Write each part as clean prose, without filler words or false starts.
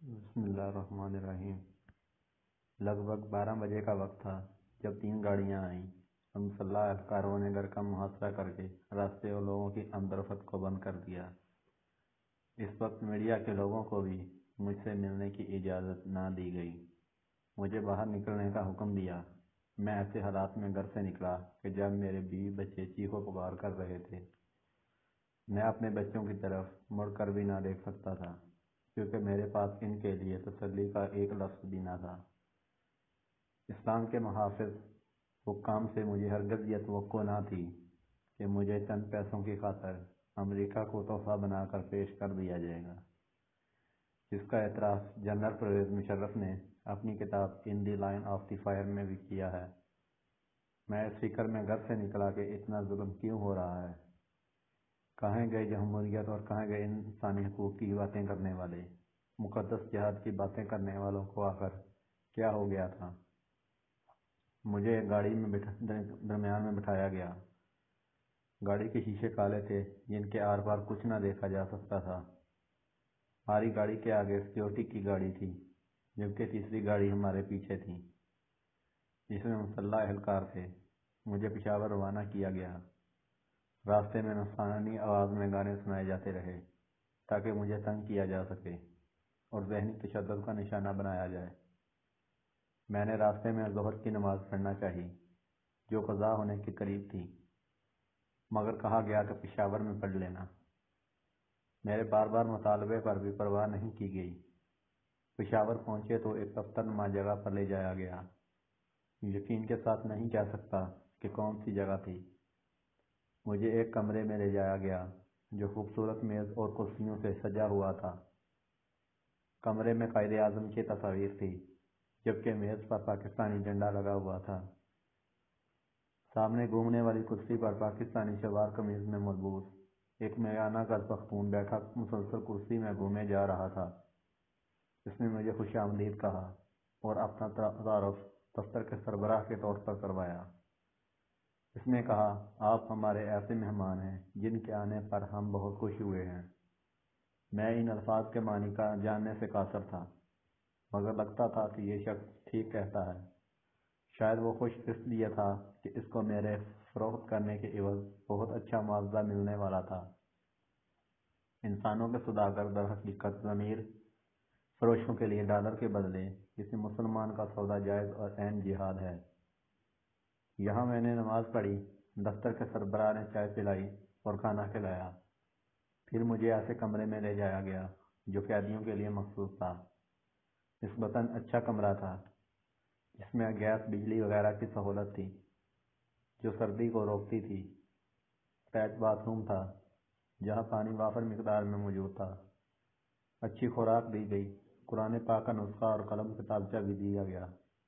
بسم اللہ الرحمن الرحیم۔ لگ بھگ 12 بجے کا وقت تھا جب 3 گاڑیاں آئیں اور مسلح اہلکاروں نے گھر کا محاصرہ کر کے راستے اور لوگوں کی آمد و رفت کو بند کر دیا۔ اس وقت میڈیا کے لوگوں کو بھی مجھ سے ملنے کی اجازت نہ دی گئی۔ مجھے باہر نکلنے کا حکم دیا۔ میں ایسے حالات میں گھر سے نکلا کہ جب میرے بیوی بچے چیخ و پکار کر رہے تھے۔ میں اپنے بچوں کی طرف مڑ کر بھی نہ دیکھ سکتا تھا، کیونکہ میرے پاس ان کے لیے تسلی کا ایک لفظ بھی نہ تھا۔ اسلام کے محافظ حکام سے مجھے ہرگز یہ توقع نہ تھی کہ مجھے چند پیسوں کی خاطر امریکہ کو تحفہ بنا کر پیش کر دیا جائے گا، جس کا اعتراف جنرل پرویز مشرف نے اپنی کتاب in the line of the fire میں بھی کیا ہے۔ میں اس فکر میں گھر سے نکلا کہ اتنا ظلم کیوں ہو رہا ہے۔ کہاں گئے جمہوریت اور کہاں گئے انسانی حقوق کی باتیں کرنے والے؟ مقدس جہاد کی باتیں کرنے والوں کو آخر کیا ہو گیا تھا؟ مجھے ایک گاڑی میں درمیان میں بٹھایا گیا۔ گاڑی کے شیشے کالے تھے، جن کے آر پار کچھ نہ دیکھا جا سکتا تھا۔ ہماری گاڑی کے آگے سیکورٹی کی گاڑی تھی، جبکہ تیسری گاڑی ہمارے پیچھے تھی، جس میں مسلح اہلکار تھے۔ مجھے پشاور روانہ کیا گیا۔ راستے میں نفسانی آواز میں گانے سنائے جاتے رہے تاکہ مجھے تنگ کیا جا سکے اور ذہنی تشدد کا نشانہ بنایا جائے۔ میں نے راستے میں ظہر کی نماز پڑھنا چاہی، جو قضا ہونے کے قریب تھی، مگر کہا گیا کہ پشاور میں پڑھ لینا۔ میرے بار بار مطالبے پر بھی پرواہ نہیں کی گئی۔ پشاور پہنچے تو ایک دفتر نما جگہ پر لے جایا گیا۔ یقین کے ساتھ نہیں کہہ سکتا کہ کون سی جگہ تھی۔ مجھے ایک کمرے میں لے جایا گیا جو خوبصورت میز اور کرسیوں سے سجا ہوا تھا۔ کمرے میں قائد اعظم کی تصاویر تھی، جبکہ میز پر پاکستانی جھنڈا لگا ہوا تھا۔ سامنے گھومنے والی کرسی پر پاکستانی شلوار قمیض میں ملبوس ایک میانہ قد پختون بیٹھا مسلسل کرسی میں گھومے جا رہا تھا۔ اس نے مجھے خوش آمدید کہا اور اپنا تعارف دفتر کے سربراہ کے طور پر کروایا۔ اس نے کہا، آپ ہمارے ایسے مہمان ہیں جن کے آنے پر ہم بہت خوش ہوئے ہیں۔ میں ان الفاظ کے معنی کا جاننے سے قاصر تھا، مگر لگتا تھا کہ یہ شخص ٹھیک کہتا ہے۔ شاید وہ خوش اس لیے تھا کہ اس کو میرے فروخت کرنے کے عوض بہت اچھا معاوضہ ملنے والا تھا۔ انسانوں کے سوداگر در حقیقت ضمیر فروشوں کے لیے ڈالر کے بدلے کسی مسلمان کا سودا جائز اور عین جہاد ہے۔ یہاں میں نے نماز پڑھی، دفتر کے سربراہ نے چائے پلائی اور کھانا کھلایا۔ پھر مجھے ایسے کمرے میں لے جایا گیا جو قیدیوں کے لیے مخصوص تھا۔ نسبتاً اچھا کمرہ تھا، جس میں گیس، بجلی وغیرہ کی سہولت تھی، جو سردی کو روکتی تھی۔ اٹیچ باتھ روم تھا، جہاں پانی وافر مقدار میں موجود تھا۔ اچھی خوراک دی گئی۔ قرآن پاک کا نسخہ اور قلم کتابچہ بھی دیا گیا۔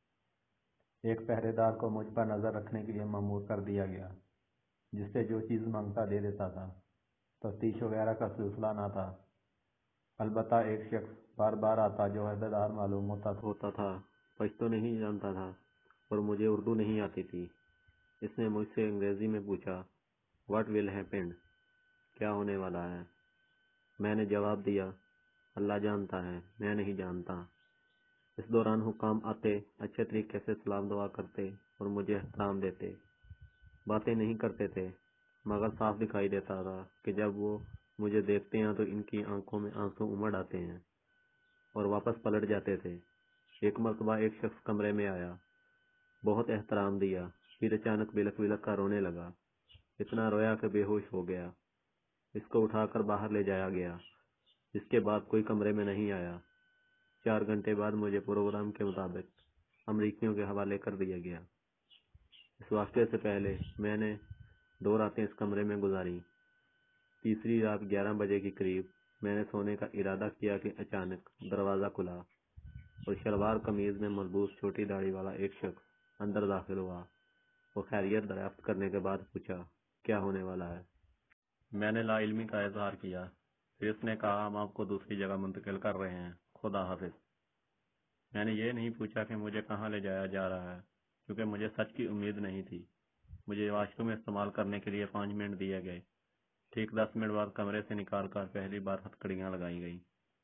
ایک پہرے دار کو مجھ پر نظر رکھنے کے لیے مأمور کر دیا گیا، جس سے جو چیز مانگتا دے دیتا تھا۔ تفتیش وغیرہ کا سلسلہ نہ تھا، البتہ ایک شخص بار بار آتا جو عہدیدار معلوم ہوتا تھا، پشتو نہیں جانتا تھا اور مجھے اردو نہیں آتی تھی۔ اس نے مجھ سے انگریزی میں پوچھا، "واٹ ول ہیپن"؟ کیا ہونے والا ہے؟ میں نے جواب دیا، اللہ جانتا ہے، میں نہیں جانتا۔ اس دوران حکام آتے، اچھے طریقے سے سلام دعا کرتے اور مجھے احترام دیتے۔ باتیں نہیں کرتے تھے، مگر صاف دکھائی دیتا تھا کہ جب وہ مجھے دیکھتے ہیں تو ان کی آنکھوں میں آنسو امڑ آتے ہیں اور واپس پلٹ جاتے تھے۔ ایک مرتبہ ایک شخص کمرے میں آیا، بہت احترام دیا، پھر اچانک بلک بلک کر رونے لگا۔ اتنا رویا کہ بے ہوش ہو گیا۔ اس کو اٹھا کر باہر لے جایا گیا۔ اس کے بعد کوئی کمرے میں نہیں آیا۔ 4 گھنٹے بعد مجھے پروگرام کے مطابق امریکیوں کے حوالے کر دیا گیا۔ اس واقعے سے پہلے میں نے 2 راتیں اس کمرے میں گزاری۔ تیسری رات 11 بجے کے قریب میں نے سونے کا ارادہ کیا کہ اچانک دروازہ کھلا اور شلوار قمیض میں ملبوس چھوٹی داڑھی والا ایک شخص اندر داخل ہوا۔ وہ خیریت دریافت کرنے کے بعد پوچھا، کیا ہونے والا ہے؟ میں نے لا علمی کا اظہار کیا۔ پھر اس نے کہا، ہم آپ کو دوسری جگہ منتقل کر رہے ہیں، خدا حافظ۔ میں نے یہ نہیں پوچھا کہ مجھے کہاں لے جایا جا رہا ہے، کیونکہ مجھے سچ کی امید نہیں تھی۔ مجھے واش روم استعمال کرنے کے لیے 5 منٹ دیے گئے۔ ٹھیک 10 منٹ بعد کمرے سے نکال کر پہلی بار ہتھکڑیاں لگائی گئیں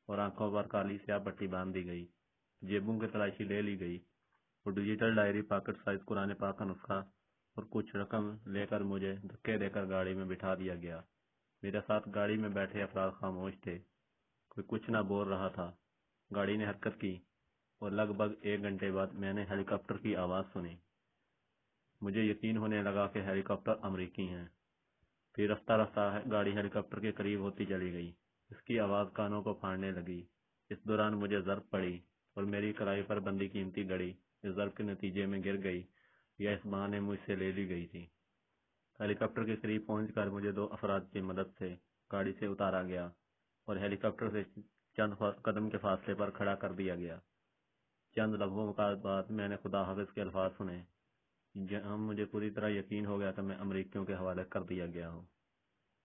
اور آنکھوں پر کالی سیاہ پٹی باندھ دی گئی۔ جیبوں کی تلاشی لے لی گئی اور digital diary, pocket size Quran پاک کا نسخہ اور کچھ رقم لے کر مجھے دھکے دے کر گاڑی میں بٹھا دیا گیا۔ میرے ساتھ گاڑی میں بیٹھے افراد خاموش تھے، کوئی کچھ نہ بول رہا تھا۔ گاڑی نے حرکت کی اور لگ بھگ 1 گھنٹے بعد میں نے ہیلی کاپٹر کی آواز سنی۔ مجھے یقین ہونے لگا کہ ہیلی کاپٹر امریکی ہیں۔ پھر رفتہ رفتہ گاڑی ہیلی کاپٹر کے قریب ہوتی چلی گئی۔ اس کی آواز کانوں کو پھاڑنے لگی۔ اس دوران مجھے ضرب پڑی اور میری کلائی پر بندھی قیمتی گھڑی اس ضرب کے نتیجے میں گر گئی یا اس بہانے مجھ سے لے لی گئی تھی۔ ہیلی کاپٹر کے قریب پہنچ کر مجھے 2 افراد کی مدد سے گاڑی سے اتارا گیا اور ہیلی کاپٹر سے چند قدم کے فاصلے پر کھڑا کر دیا گیا۔ چند لمحوں بعد میں نے خدا حافظ کے الفاظ سنے، جہاں مجھے پوری طرح یقین ہو گیا کہ میں امریکیوں کے حوالے کر دیا گیا ہوں۔